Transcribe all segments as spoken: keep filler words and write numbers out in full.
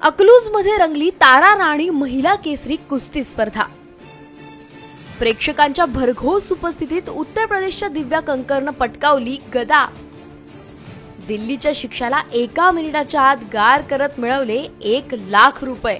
अकलूजमध्ये रंगली तारा राणी महिला केसरी कुस्ती स्पर्धा। प्रेक्षकांच्या भरघोस उपस्थितीत उत्तर प्रदेशच्या दिव्या कंकरनं पटकावली गदा। दिल्लीच्या शिक्षाला एका मिनिटाच्या आत गार करत मिळवले एक लाख रुपये।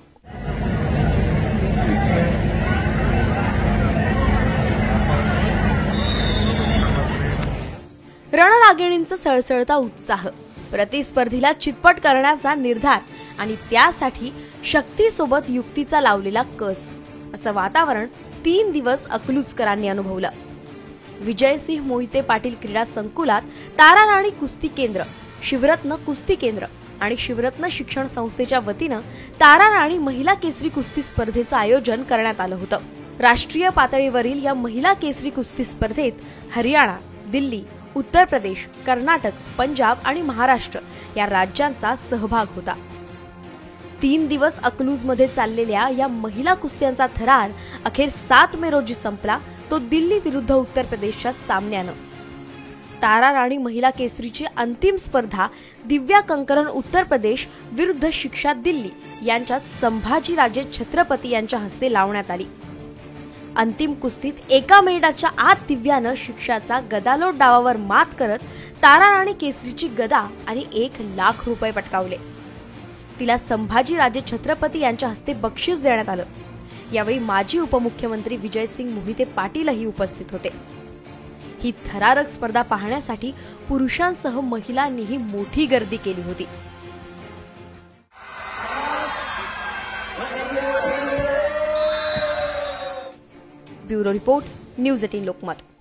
रणरागिणींचा सळसळता उत्साह, प्रतिस्पर्धीला चितपट करण्याचा निर्धार आणि त्यासाठी शक्तीसोबत युक्तीचा लावलेला कस, असं वातावरण तीन दिवस अकलूजकरांनी अनुभवलं। विजयसिंह मोहिते पाटील क्रीडा संकुलात तारा राणी कुस्ती केंद्र, शिवरत्न कुस्ती केंद्र आणि शिवरत्न शिक्षण संस्थेच्या वतीनं तारा राणी महिला केसरी कुस्ती स्पर्धेचं आयोजन करण्यात आलं होतं। राष्ट्रीय पातळीवरील या महिला केसरी कुस्ती स्पर्धेत हरियाणा, दिल्ली, उत्तर प्रदेश, कर्नाटक, पंजाब आणि महाराष्ट्र या राज्यांचा सहभाग होता। तीन दिवस अकलूजमध्ये चाललेल्या या महिला कुस्त्यांचा थरार अखेर सात मे रोजी संपला, तो दिल्ली विरुद्ध उत्तर प्रदेशच्या सामन्यानं। तारा राणी महिला केसरीची अंतिम स्पर्धा दिव्या कंकरन उत्तर प्रदेश विरुद्ध शिक्षा दिल्ली यांच्यात संभाजीराजे छत्रपती यांच्या हस्ते लावण्यात आली। अंतिम कुस्तीत एका मिनिटाच्या आत दिव्यानं शिक्षाचा गदालोट डावावर मात करत तारा राणी केसरीची गदा आणि एक लाख रुपये पटकावले। तिला संभाजीराजे छत्रपती यांच्या हस्ते बक्षीस देण्यात आलं। यावेळी माजी उपमुख्यमंत्री विजयसिंह मोहिते पाटीलही उपस्थित होते। ही थरारक स्पर्धा पाहण्यासाठी पुरुषांसह महिलांनीही मोठी गर्दी केली होती। ब्युरो रिपोर्ट, न्यूज अठरा लोकमत।